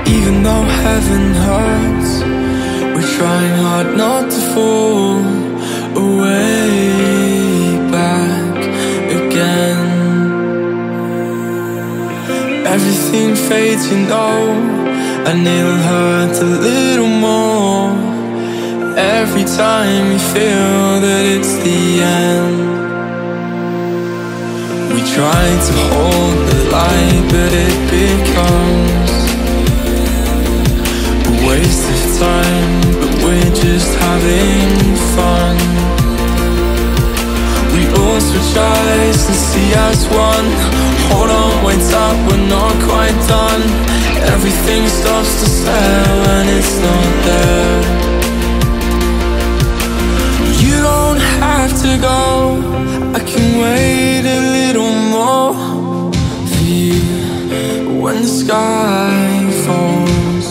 Even though heaven hurts, we're trying hard not to fall away back again. Everything fades, you know, and it'll hurt a little more every time you feel that it's the end. We try to hold the light, but it becomes a waste of time, but we're just having fun. We all switch eyes and see as one. Hold on, wait up, we're not quite done. Everything starts to stare when it's not there. You don't have to go, I can wait a little more for you when the sky falls.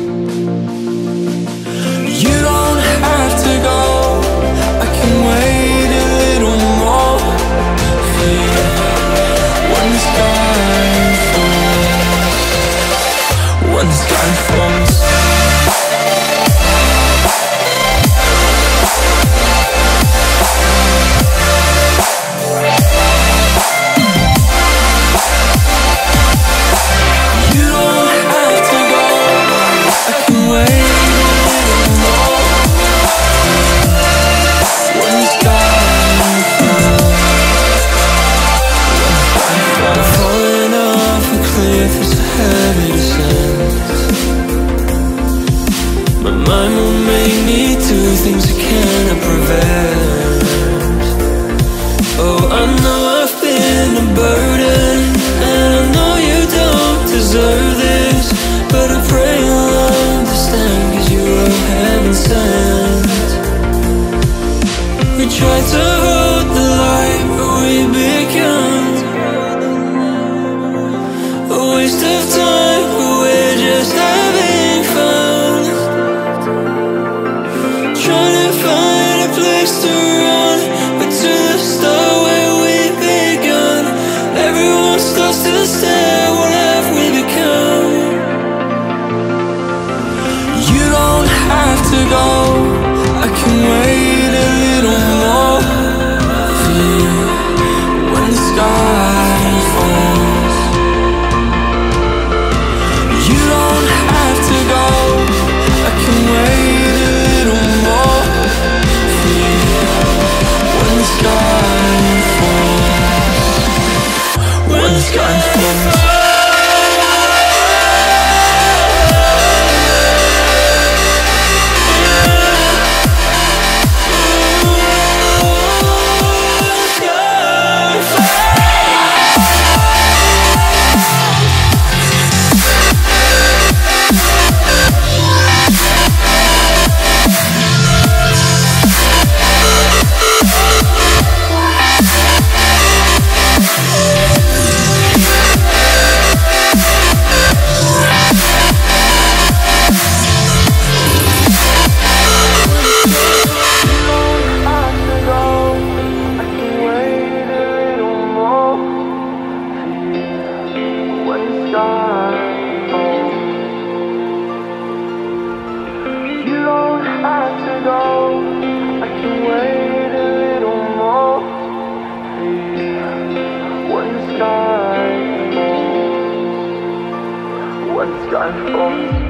You don't have to go, I can wait a little more for you when the sky falls. When the sky falls. My mind will make me do things I cannot prevent. Oh, I know I've been a burden, and I know you don't deserve this, but I pray you'll understand, 'cause you are heaven sent. We tried to hold the light, but we become a waste of time, but we're just having fun. Trying to find a place to run, but to the start where we've begun. Everyone starts to stare, what have we become? You don't have to go, I can wait a little more for you when the sky falls. You don't have to go, I can wait a little more for you when the sky falls. When the sky falls. You don't have to go, I can wait a little more for you when the sky falls. When the sky falls.